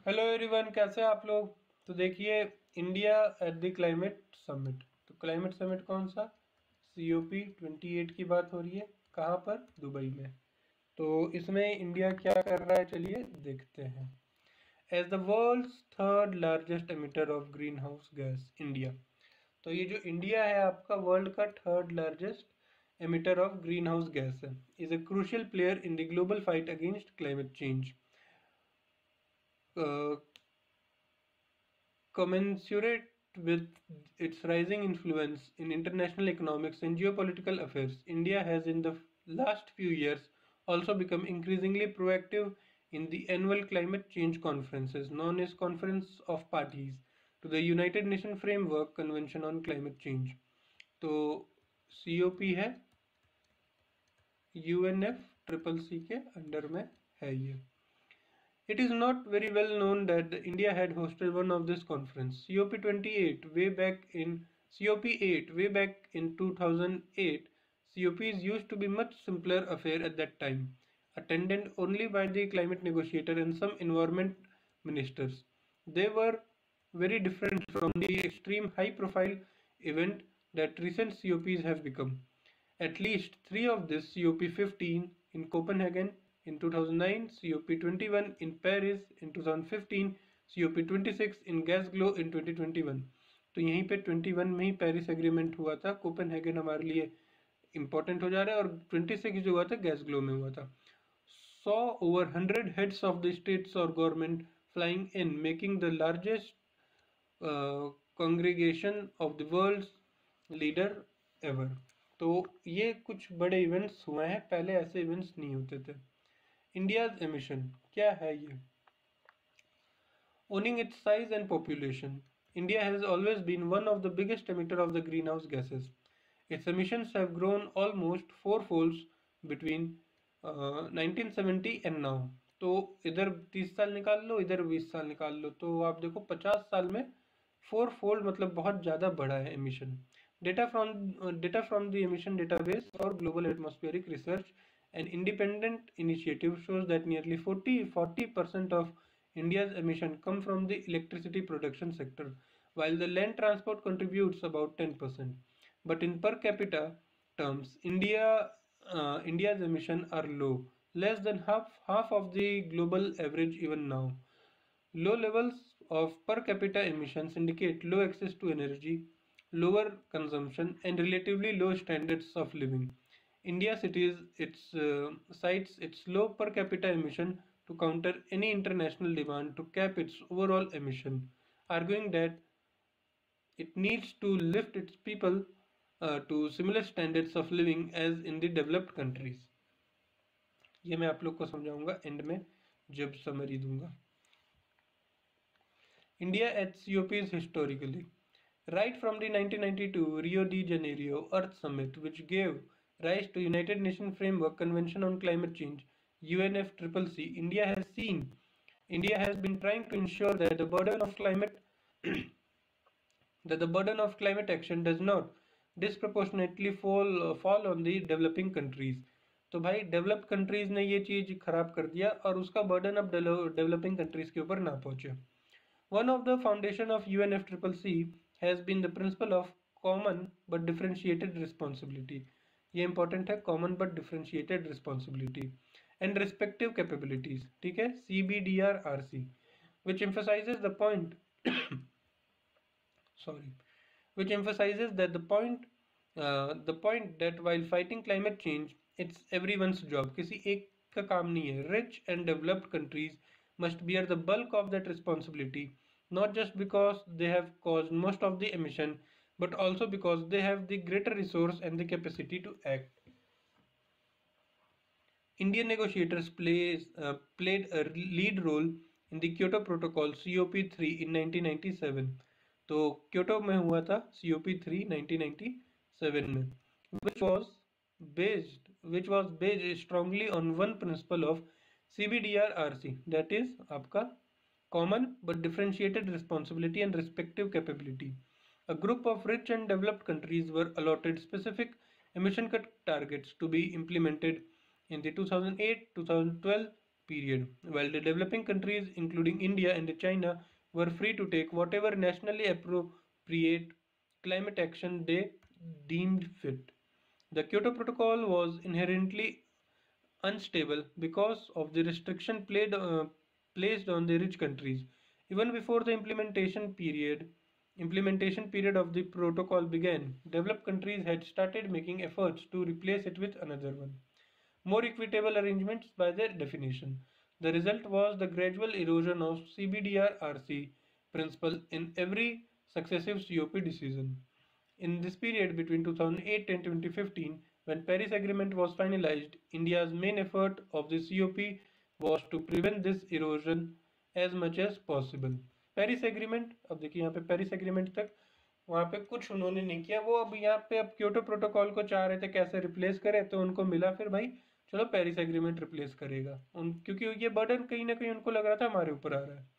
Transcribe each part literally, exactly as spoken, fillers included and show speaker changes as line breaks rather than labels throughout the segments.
Hello everyone, कैसे हैं आप लोग। तो देखिए, India at the climate summit. तो क्लाइमेट समिट कौन सा? C O P twenty eight की बात हो रही है। कहाँ पर? दुबई में। तो इसमें इंडिया क्या कर रहा है, चलिए देखते हैं। As the world's third largest emitter of green house gas, India. तो ये जो इंडिया है आपका वर्ल्ड का third largest emitter of green house gas है, is a crucial player in the global fight against climate change. Commensurate with its rising influence in international economics and geopolitical affairs, India has in the last few years also become increasingly proactive in the annual climate change conferences known as Conference of Parties to the United Nations Framework Convention on Climate Change. तो C O P है, U N F triple C के under में है ये। It is not very well known that India had hosted one of this conference. C O P twenty-eight way back in C O P eight way back in two thousand eight. C O Ps used to be much simpler affair at that time, attended only by the climate negotiator and some environment ministers. They were very different from the extreme high profile event that recent C O Ps have become. At least three of this, C O P fifteen in Copenhagen in two thousand nine, C O P twenty-one in Paris in two thousand fifteen, C O P twenty-six in Glasgow in twenty twenty-one। तो यहीं पे इक्कीस में ही Paris agreement हुआ था, Copenhagen हमारे लिए important हो जा रहा है, और छब्बीस जो हुआ था ग्लासगो में हुआ था। सौ over hundred heads of the states और government flying in, making the largest congregation of the world leader ever. तो ये कुछ बड़े इवेंट्स हुए हैं, पहले ऐसे इवेंट्स नहीं होते थे। इंडियाज एमिशन क्या है ये? Owning its size and population, India has always been one of the biggest emitter of the greenhouse gases. Its emissions have grown almost fourfolds between uh, nineteen seventy and now. तो इधर तीस साल निकाल लो, इधर बीस साल निकाल लो, तो आप देखो पचास साल में फोर फोल्ड, मतलब बहुत ज़्यादा बढ़ा है emission. Data from uh, data from the emission database for global atmospheric research, an independent initiative, shows that nearly forty forty percent of India's emission come from the electricity production sector, while the land transport contributes about ten percent. But in per capita terms, India uh, India's emission are low, less than half half of the global average even now. Low levels of per capita emissions indicate low access to energy, lower consumption, and relatively low standards of living. India cities its uh, cites its low per capita emission to counter any international demand to cap its overall emission, arguing that it needs to lift its people uh, to similar standards of living as in the developed countries. ये मैं आप लोग को समझाऊंगा and में जब summary दूंगा। India at C O Ps historically. Right from the nineteen ninety-two Rio de Janeiro Earth Summit, which gave rise to United Nations Framework Convention on Climate Change, U N F C C C, India has seen, India has been trying to ensure that the burden of climate that the burden of climate action does not disproportionately fall fall on the developing countries. तो भाई developed countries ने ये चीज खराब कर दिया और उसका बर्डन अब डेवलपिंग कंट्रीज के ऊपर ना पहुंचे। One of the foundation of U N F C C C has been the principle of common but differentiated responsibility. ये important है, common but differentiated responsibility and respective capabilities, ठीक है, C B D R R C, which emphasizes the point sorry, which emphasizes that the point uh, the point that while fighting climate change, it's everyone's job. किसी एक का काम नहीं है। Rich and developed countries must bear the bulk of that responsibility, not just because they have caused most of the emission, but also because they have the greater resource and the capacity to act. Indian negotiators plays, uh, played a lead role in the Kyoto Protocol C O P three in nineteen ninety-seven. तो Kyoto में हुआ था C O P three nineteen ninety seven में, which was based which was based strongly on one principle of C B D R R C, that is आपका common but differentiated responsibility and respective capability. A group of rich and developed countries were allotted specific emission cut targets to be implemented in the two thousand eight to two thousand twelve period, while the developing countries, including India and China, were free to take whatever nationally appropriate climate action they deemed fit. The Kyoto Protocol was inherently unstable because of the restriction played, uh, placed on the rich countries. Even before the implementation period, implementation period of the protocol began, developed countries had started making efforts to replace it with another one. More equitable arrangements by their definition. The result was the gradual erosion of C B D R R C principle in every successive C O P decision. In this period between two thousand eight and twenty fifteen, when Paris Agreement was finalized, India's main effort of the C O P was to prevent this erosion as much as possible. Paris agreement, अब देखिए यहाँ पे Paris agreement तक वहाँ पे कुछ उन्होंने नहीं किया, वो अब यहाँ पे अब क्योटो प्रोटोकॉल को चाह रहे थे कैसे रिप्लेस करें, तो उनको मिला फिर भाई चलो पेरिस एग्रीमेंट रिप्लेस करेगा उन, क्योंकि ये बर्डन कहीं ना कहीं उनको लग रहा था हमारे ऊपर आ रहा है.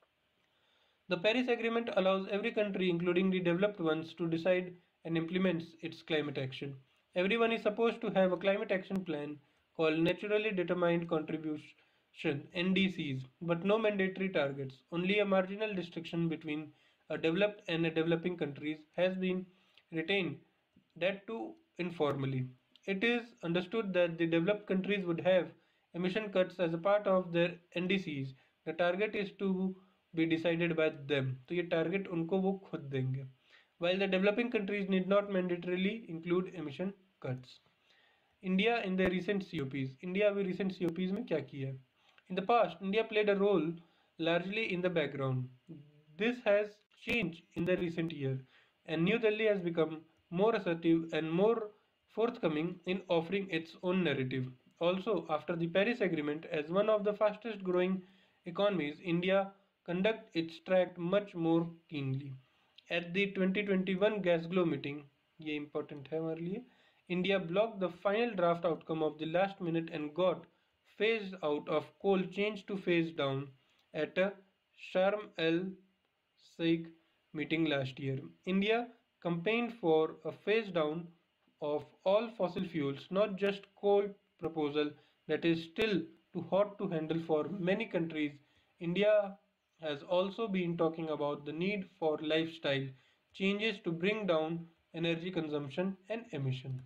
The Paris Agreement allows every country, including the developed ones, to decide and implements its climate action. Everyone is supposed to have a climate action plan called Naturally Determined Contribution N D Cs, but no mandatory targets. Only a marginal distinction between a developed and a developing countries has been retained, that too informally. It is understood that the developed countries would have emission cuts as a part of their N D Cs. The target is to be decided by them. तो ये target उनको वो खुद देंगे. While the developing countries need not mandatorily include emission cuts. India in the recent C O Ps. India अभी recent C O Ps में क्या किया है? In the past, India played a role largely in the background. This has changed in the recent year, and New Delhi has become more assertive and more forthcoming in offering its own narrative. Also, after the Paris Agreement, as one of the fastest growing economies, India conduct its track much more keenly. At the twenty twenty-one Glasgow meeting, ये important है हमारे लिए, India blocked the final draft outcome of the last minute and got phased out of coal changed to phase down at a Sharm el Sheikh meeting last year. India campaigned for a phase down of all fossil fuels, not just coal proposal that is still too hot to handle for many countries. India has also been talking about the need for lifestyle changes to bring down energy consumption and emission.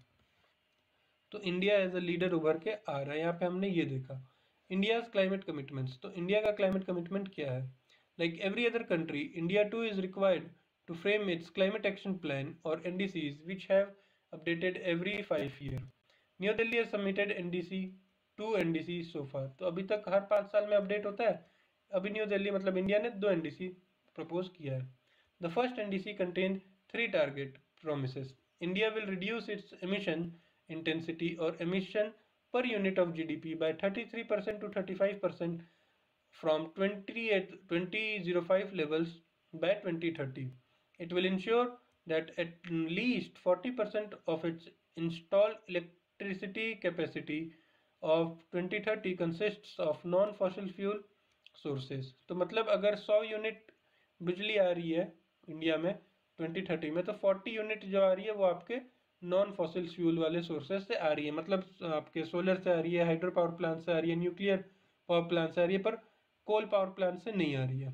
तो India as a leader उभर के आ रहा है. यहाँ पे हमने ये देखा इंडियाज क्लाइमेट कमिटमेंट्स. तो इंडिया का क्लाइमेट कमिटमेंट क्या है? Like every other country, India too is required to frame its climate action plan or N D Cs, which have updated every five year. New Delhi has submitted N D C, two N D C so far. तो अभी तक हर पाँच साल में update होता है. अभी new Delhi मतलब इंडिया ने दो N D C प्रपोज किया है. The first N D C contained three target promises. India will reduce its emission intensity or emission per unit of G D P by thirty-three percent to thirty-five percent from twenty oh five levels by twenty thirty. It will ensure that at least forty percent of its installed electricity capacity of twenty thirty consists of non-fossil fuel sources. तो मतलब अगर सौ unit बिजली आ रही है India में twenty thirty में, तो फोर्टी यूनिट जो आ रही है वो आपके नॉन फॉसिल फ्यूल वाले सोर्सेज से आ रही है. मतलब आपके सोलर से आ रही है, हाइड्रो पावर प्लांट से आ रही है, न्यूक्लियर पावर प्लांट से आ रही है, पर कोल पावर प्लांट से नहीं आ रही है.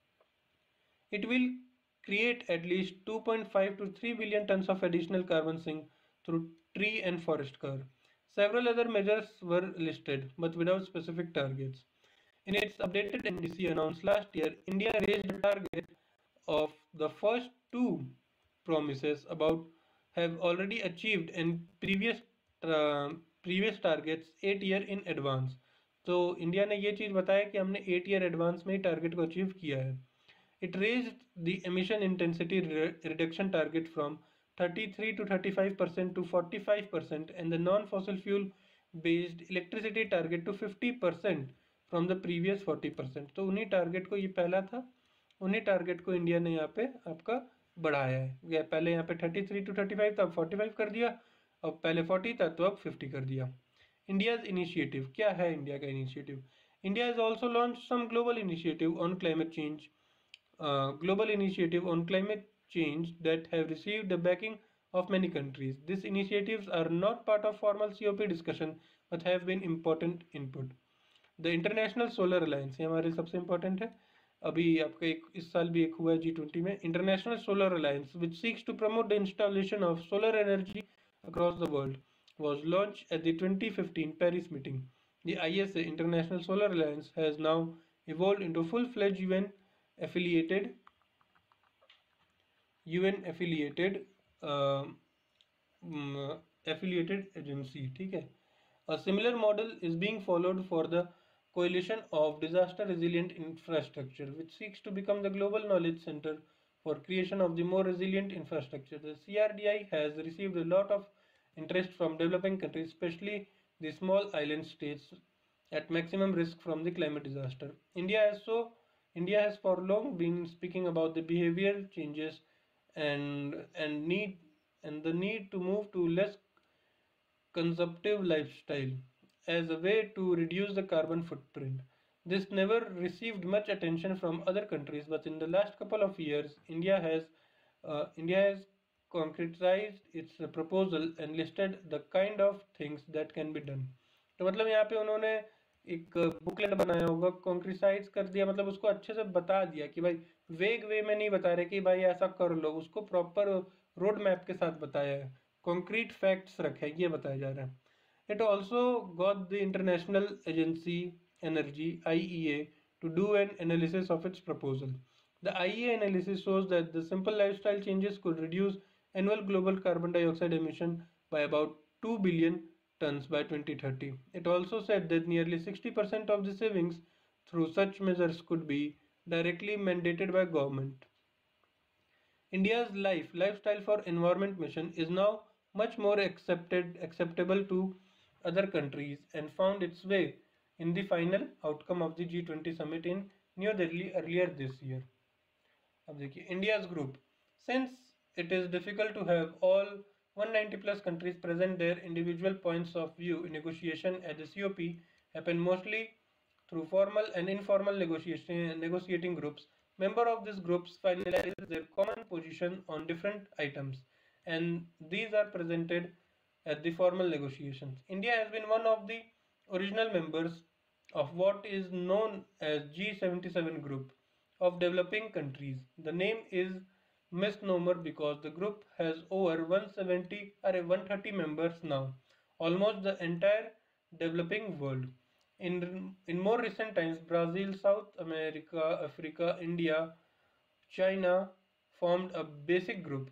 It will create at least two point five to three billion tons of additional carbon sink through tree and forest cover. Several other measures were listed, but without specific targets. In its updated N D C announced last year, India raised the target of the first two promises about have already achieved and previous uh, previous targets eight year in advance. तो India ने ये चीज़ बताया कि हमने eight year advance में ही target को achieve किया है. It raised the emission intensity re reduction target from thirty-three to thirty-five percent to forty-five percent and the non-fossil fuel based electricity target to fifty percent from the previous forty percent. तो उन्हीं target को, ये पहला था, उन्हीं target को India ने यहाँ पे आपका बढ़ाया है. पहले यहाँ पे thirty-three to thirty-five था, अब forty-five कर दिया, अब पहले forty था तो अब fifty कर दिया. India's initiative, क्या है इंडिया का initiative? India has also launched some global initiative on climate change. Uh, global initiative on climate change that have received the backing of many countries. These initiatives are not part of formal C O P discussion but have been important input. The international solar alliance, ये हमारे सबसे important है, अभी आपका एक इस साल भी एक हुआ है जी ट्वेंटी में, international solar alliance which seeks to promote the installation of solar energy across the world was launched at the twenty fifteen Paris meeting. The I S A International Solar Alliance has now evolved into full-fledged U N affiliated U N affiliated uh, um, affiliated agency. ठीक है. A similar model is being followed for the Coalition of Disaster Resilient Infrastructure, which seeks to become the global knowledge center for creation of the more resilient infrastructure. The C R D I has received a lot of interest from developing countries, especially the small island states at maximum risk from the climate disaster. India has so India has for long been speaking about the behavioral changes and and need and the need to move to less consumptive lifestyle as a way to reduce the carbon footprint. This never received much attention from other countries, but in the last couple of years, India has uh, India has concretized its proposal and listed the kind of things that can be done. तो मतलब यहाँ पे उन्होंने एक booklet बनाया होगा, कॉन्क्रिसाइज कर दिया, मतलब उसको अच्छे से बता दिया कि भाई वेग वे में नहीं बता रहे कि भाई ऐसा कर लो, उसको प्रॉपर रोड मैप के साथ बताया है, कॉन्क्रीट फैक्ट्स रखे हैं, ये बताया जा रहा है. It also got the International Agency Energy I E A to do an analysis of its proposal. The I E A analysis shows that the simple lifestyle changes could reduce annual global carbon dioxide emission by about two billion tons by twenty thirty. It also said that nearly sixty percent of the savings through such measures could be directly mandated by government. India's life lifestyle for environment mission is now much more accepted acceptable to other countries and found its way in the final outcome of the G twenty summit in New Delhi earlier this year. अब देखिए India's group. Since it is difficult to have all one hundred ninety plus countries present their individual points of view in negotiation at the C O P happen mostly through formal and informal negotiation negotiating groups. Members of these groups finalize their common position on different items, and these are presented at the formal negotiations. India has been one of the original members of what is known as G seventy-seven group of developing countries. The name is misnomer because the group has over one hundred seventy or one hundred thirty members now, almost the entire developing world. In, in more recent times, Brazil, South America, Africa, India, China formed a basic group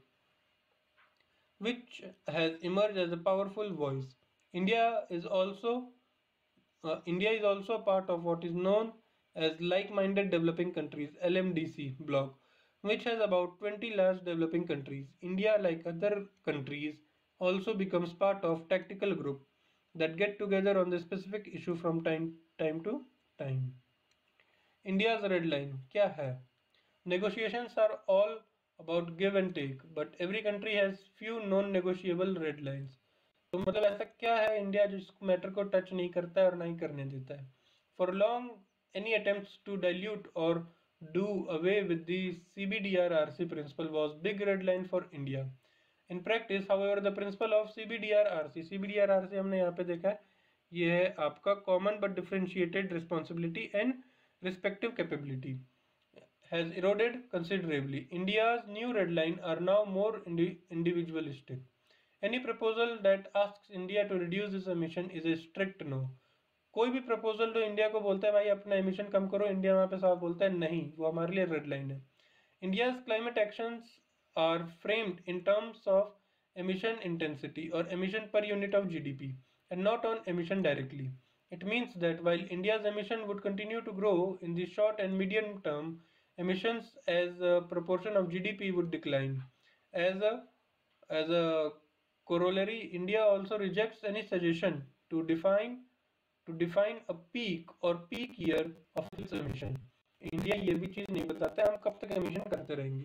which has emerged as a powerful voice. India is also uh, India is also a part of what is known as like-minded developing countries L M D C bloc, which has about twenty large developing countries. India, like other countries, also becomes part of tactical group that get together on the specific issue from time time to time. India's red line क्या है? Negotiations are all about give and take, but every country has few non-negotiable red lines. तो मतलब ऐसा क्या है India जो इस matter को टच नहीं करता है और नहीं करने देता है? For long, any attempts to dilute or do away with the C B D R R C principle was big red line for India. In practice, however, the principle of C B D R R C, C B D R R C हमने यहाँ पे देखा है, ये है आपका common but differentiated responsibility and respective capability, has eroded considerably. India's new red line are now more indi- individualistic. Any proposal that asks India to reduce its emission is a strict no. कोई भी proposal जो India को बोलता है भाई अपना emission कम करो, India वहाँ पे साफ बोलता है नहीं, वो हमारे लिए रेड लाइन है. India's climate actions are framed in terms of emission intensity or emission per unit of G D P and not on emission directly. It means that while India's emission would continue to grow in the short and medium term, emissions as a proportion of G D P would decline. As a as a corollary, India also rejects any suggestion to define to define a peak or peak year of its emission. India ये भी चीज नहीं बताता हम कब तक emission करते रहेंगे.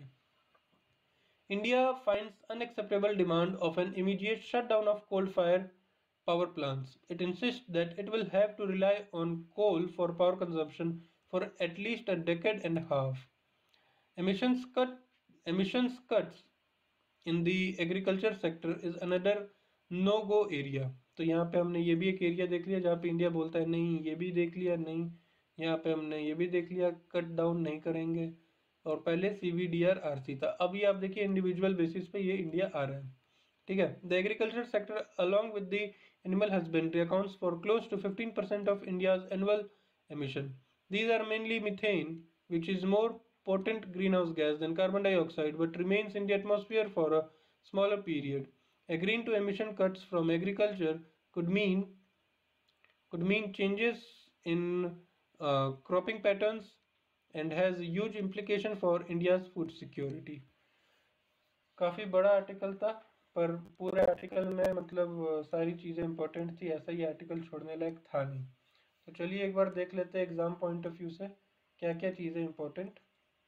India finds unacceptable demand of an immediate shutdown of coal-fired power plants. It insists that it will have to rely on coal for power consumption for at least a decade and a half. Emissions cut emissions cuts in the agriculture sector is another no-go area. तो यहाँ पे हमने ये भी एक area देख लिया जहाँ पे इंडिया बोलता है नहीं, ये भी देख लिया नहीं, यहाँ पे हमने ये भी देख लिया कट डाउन नहीं करेंगे। और पहले C V D R R C था, अभी आप देखिए इंडिविजुअल बेसिस पे ये इंडिया आ रहा है। ठीक है, the agriculture sector along with the animal husbandry accounts for close to fifteen percent of India's annual emission. These are mainly methane, which is more potent greenhouse gas than carbon dioxide but remains in the atmosphere for a smaller period. Agreeing to emission cuts from agriculture could mean could mean changes in uh, cropping patterns and has huge implication for India's food security. काफ़ी बड़ा article था, पर पूरे article में मतलब सारी चीज़ें important थी, ऐसा ही आर्टिकल छोड़ने लायक था नहीं। तो चलिए एक बार देख लेते हैं एग्जाम पॉइंट ऑफ व्यू से क्या क्या चीज़ें इंपॉर्टेंट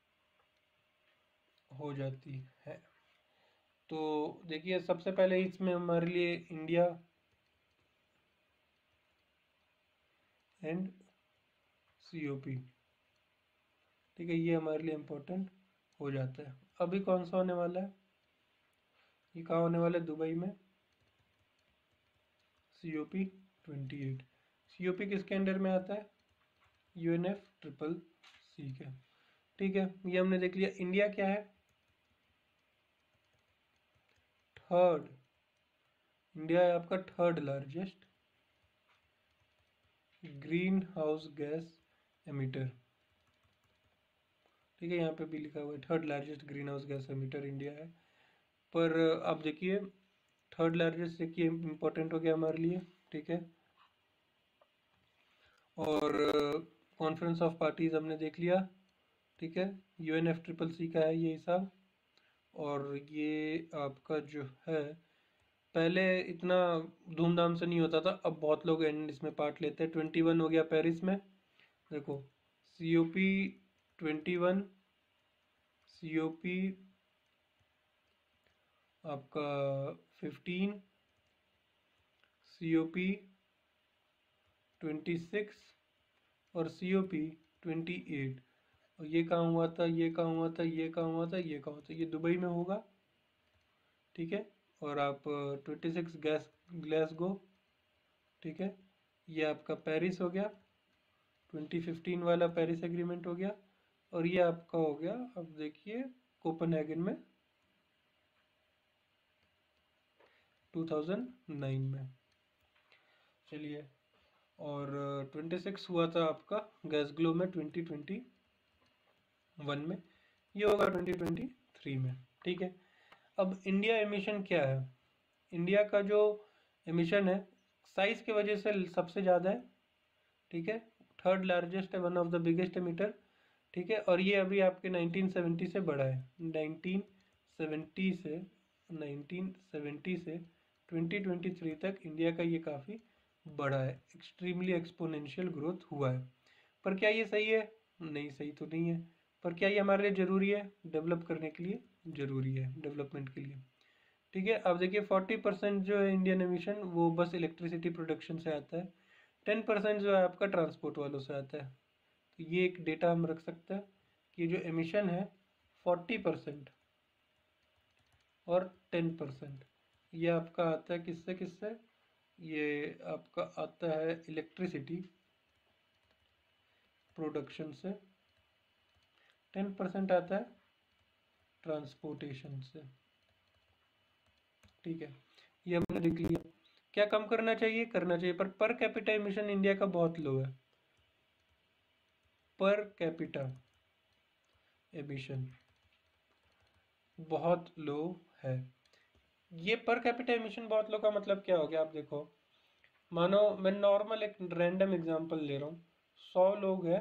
हो जाती है। तो देखिए सबसे पहले इसमें हमारे लिए इंडिया एंड सीओपी, ठीक है, ये हमारे लिए इम्पोर्टेंट हो जाता है। अभी कौन सा होने वाला है, ये कहाँ होने वाला है, दुबई में, सीओपी ट्वेंटी एट। सीओपी किसके अंडर में आता है, यूएनएफ ट्रिपल सी के। ठीक है, ये हमने देख लिया। इंडिया क्या है, थर्ड, इंडिया है आपका third largest green house gas emitter. ठीक है, यहाँ पे भी लिखा हुआ है third largest green house gas emitter India है। पर आप देखिए थर्ड लार्जेस्ट देखिए इम्पोर्टेंट हो गया हमारे लिए। ठीक है, और कॉन्फ्रेंस ऑफ पार्टीज हमने देख लिया। ठीक है, यूएनएफ ट्रिपल सी का है ये हिसाब। और ये आपका जो है पहले इतना धूमधाम से नहीं होता था, अब बहुत लोग एंड इसमें पार्ट लेते हैं। ट्वेंटी वन हो गया पेरिस में, देखो C O P twenty one, C O P आपका fifteen, C O P twenty six और C O P twenty eight. और ये कहाँ हुआ था, ये कहाँ हुआ था, ये कहाँ हुआ था, ये कहाँ हुआ था, ये दुबई में होगा। ठीक है, और आप ट्वेंटी सिक्स गैस ग्लासगो। ठीक है, ये आपका पेरिस हो गया, ट्वेंटी फिफ्टीन वाला पेरिस एग्रीमेंट हो गया। और ये आपका हो गया, अब देखिए कोपेनहेगन में टू थाउजेंड नाइन में। चलिए, और ट्वेंटी सिक्स हुआ था आपका गैसग्लो में ट्वेंटी ट्वेंटी वन में, ये होगा ट्वेंटी ट्वेंटी थ्री में। ठीक है, अब इंडिया एमिशन क्या है, इंडिया का जो एमिशन है साइज की वजह से सबसे ज़्यादा है। ठीक है, थर्ड लार्जेस्ट है, one of the biggest emitter. ठीक है, और ये अभी आपके नाइनटीन सेवेंटी से बढ़ा है, नाइनटीन सेवेंटी से नाइनटीन सेवेंटी से ट्वेंटी ट्वेंटी थ्री तक इंडिया का ये काफ़ी बढ़ा है, एक्सट्रीमली एक्सपोनेंशियल ग्रोथ हुआ है। पर क्या ये सही है, नहीं सही तो नहीं है। पर क्या ये हमारे लिए ज़रूरी है, डेवलप करने के लिए ज़रूरी है, डेवलपमेंट के लिए। ठीक है, अब देखिए फोर्टी परसेंट जो है इंडियन एमिशन वो बस इलेक्ट्रिसिटी प्रोडक्शन से आता है, टेन परसेंट जो है आपका ट्रांसपोर्ट वालों से आता है। तो ये एक डेटा हम रख सकते हैं कि जो एमिशन है फोर्टी परसेंट और टेन परसेंट ये आपका आता है किससे किससे, ये आपका आता है इलेक्ट्रिसिटी प्रोडक्शन से, टेन परसेंट आता है ट्रांसपोर्टेशन से। ठीक है, ये हमने देख लिया। क्या कम करना चाहिए, करना चाहिए, पर पर कैपिटा एमिशन इंडिया का बहुत लो है, पर कैपिटा एमिशन बहुत लो है। ये पर कैपिटा एमिशन बहुत लो का मतलब क्या हो गया, आप देखो, मानो मैं नॉर्मल एक रैंडम एग्जांपल ले रहा हूँ, सौ लोग हैं,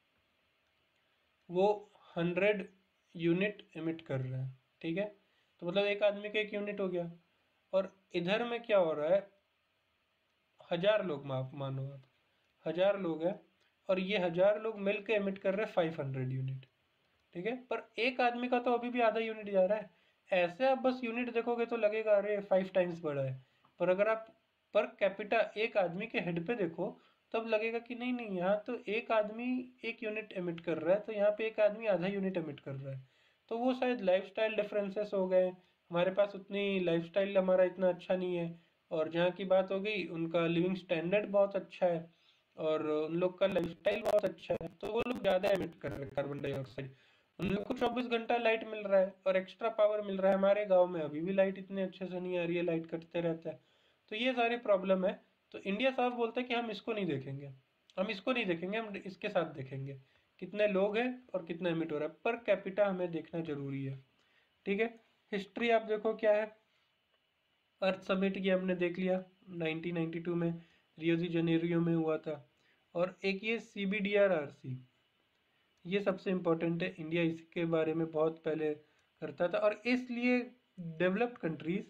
वो हंड्रेड यूनिट एमिट कर रहे हैं। ठीक है, तो मतलब एक आदमी का एक यूनिट हो गया। और इधर में क्या हो रहा है, हजार लोग माफ मानो आप, हजार लोग हैं और ये हजार लोग मिलकर एमिट कर रहे हैं फाइव हंड्रेड यूनिट। ठीक है, पर एक आदमी का तो अभी भी आधा यूनिट जा रहा है। ऐसे आप बस यूनिट देखोगे तो लगेगा अरे फाइव टाइम्स बढ़ा है, पर अगर आप पर कैपिटा एक आदमी के हेड पे देखो तब लगेगा कि नहीं नहीं, यहाँ तो एक आदमी एक यूनिट एमिट कर रहा है, तो यहाँ पे एक आदमी आधा यूनिट एमिट कर रहा है। तो वो शायद लाइफस्टाइल डिफरेंसेस हो गए, हमारे पास उतनी लाइफस्टाइल हमारा इतना अच्छा नहीं है, और जहाँ की बात हो गई, उनका लिविंग स्टैंडर्ड बहुत अच्छा है और उन लोग का लाइफस्टाइल बहुत अच्छा है, तो वो लोग ज़्यादा एमिट कर रहे हैं कार्बन डाइऑक्साइड। उन लोग को चौबीस घंटा लाइट मिल रहा है और एक्स्ट्रा पावर मिल रहा है। हमारे गांव में अभी भी लाइट इतने अच्छे से नहीं आ रही है, लाइट कटते रहता है। तो ये सारी प्रॉब्लम है। तो इंडिया साफ बोलता है कि हम इसको नहीं देखेंगे, हम इसको नहीं देखेंगे, हम इसके साथ देखेंगे कितने लोग हैं और कितना एमिट हो रहा है। पर कैपिटा हमें देखना जरूरी है। ठीक है, हिस्ट्री आप देखो क्या है। अर्थ समिट ये हमने देख लिया, नाइनटीन नाइंटी टू में रियो दी जनेरियो में हुआ था। और एक ये C B D R R C, ये सबसे इम्पोर्टेंट है। इंडिया इसके बारे में बहुत पहले करता था और इसलिए डेवलप्ड कंट्रीज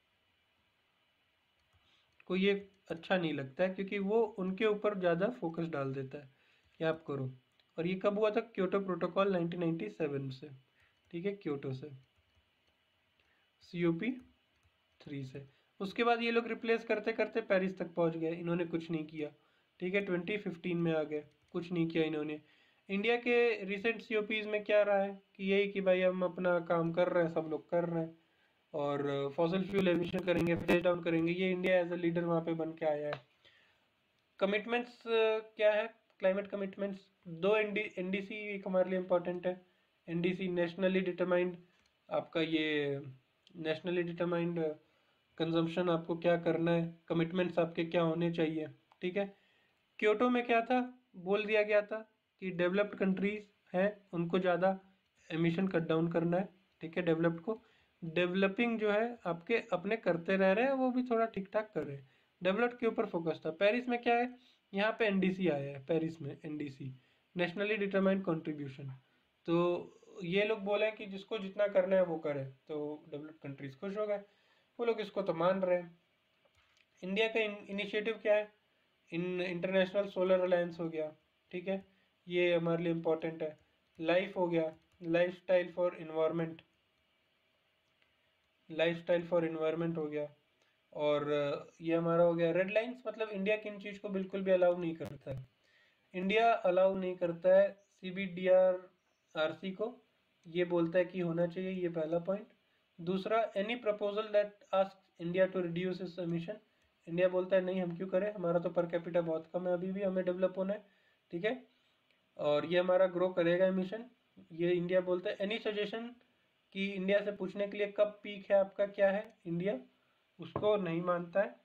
को ये अच्छा नहीं लगता है, क्योंकि वो उनके ऊपर ज़्यादा फोकस डाल देता है कि आप करो। और ये कब हुआ था? Kyoto protocol nineteen ninety seven से। ठीक है, क्योटो से, सी ओ पी थ्री से। उसके बाद ये लोग रिप्लेस करते करते पेरिस तक पहुंच गए, इन्होंने कुछ नहीं किया। ठीक है, ट्वेंटी फिफ्टीन में आ गए, कुछ नहीं किया इन्होंने। इंडिया के रिसेंट सी ओ पीज़ में क्या रहा है कि यही कि भाई हम अपना काम कर रहे हैं, सब लोग कर रहे हैं और फॉसिल फ्यूल एमिशन करेंगे, फेज डाउन करेंगे। ये इंडिया एज अ लीडर वहाँ पे बन के आया है। कमिटमेंट्स क्या है? क्लाइमेट कमिटमेंट्स दो, एनडी एनडीसी एक हमारे लिए इम्पोर्टेंट है। एनडीसी नेशनली डिटरमाइंड, आपका ये नेशनली डिटरमाइंड कंजम्पशन, आपको क्या करना है, कमिटमेंट्स आपके क्या होने चाहिए। ठीक है, क्योटो में क्या था, बोल दिया गया था कि डेवलप्ड कंट्रीज हैं उनको ज़्यादा एमिशन कट डाउन करना है। ठीक है, डेवलप्ड को, डेवलपिंग जो है आपके अपने करते रह रहे हैं, वो भी थोड़ा ठीक ठाक कर रहे हैं। डेवलप्ड के ऊपर फोकस था। पेरिस में क्या है, यहाँ पे एनडीसी आया है, पेरिस में एनडीसी, नेशनली डिटरमाइंड कंट्रीब्यूशन। तो ये लोग बोले कि जिसको जितना करना है वो करे, तो डेवलप्ड कंट्रीज खुश हो गए, वो लोग इसको तो मान रहे हैं। इंडिया का इनिशिएटिव क्या है? इन इंटरनेशनल सोलर अलायंस हो गया। ठीक है, ये हमारे लिए इम्पोर्टेंट है। लाइफ हो गया, lifestyle for environment, lifestyle for environment हो गया। और अ, ये हमारा हो गया रेड लाइंस, मतलब इंडिया किन चीज़ को बिल्कुल भी अलाउ नहीं करता है। इंडिया अलाउ नहीं करता है C B D R R C को, ये बोलता है कि होना चाहिए, ये पहला पॉइंट। दूसरा, any proposal that ask India to reduce its emission, India बोलता है नहीं हम क्यों करें, हमारा तो पर कैपिटा बहुत कम है, अभी भी हमें डेवलप होना है। ठीक है, और ये हमारा ग्रो करेगा एमिशन, ये इंडिया बोलता है। एनी सजेशन कि इंडिया से पूछने के लिए कब पीक है आपका, क्या है, इंडिया उसको नहीं मानता है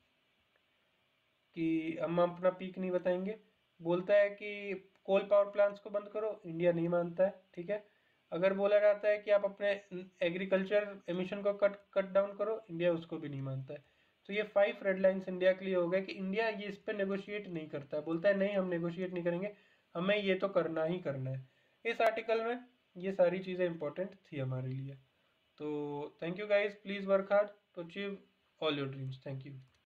कि हम अपना पीक नहीं बताएंगे। बोलता है कि कोल पावर प्लांट्स को बंद करो, इंडिया नहीं मानता है। ठीक है, अगर बोला जाता है कि आप अपने एग्रीकल्चर एमिशन को कट कट डाउन करो, इंडिया उसको भी नहीं मानता है। तो ये फाइव रेड लाइन्स इंडिया के लिए हो गए कि इंडिया ये इस पर नेगोशिएट नहीं करता है, बोलता है नहीं हम नेगोशिएट नहीं करेंगे, हमें ये तो करना ही करना है। इस आर्टिकल में ये सारी चीज़ें इंपॉर्टेंट थी हमारे लिए। तो thank you guys, please work hard to achieve all your dreams. Thank you.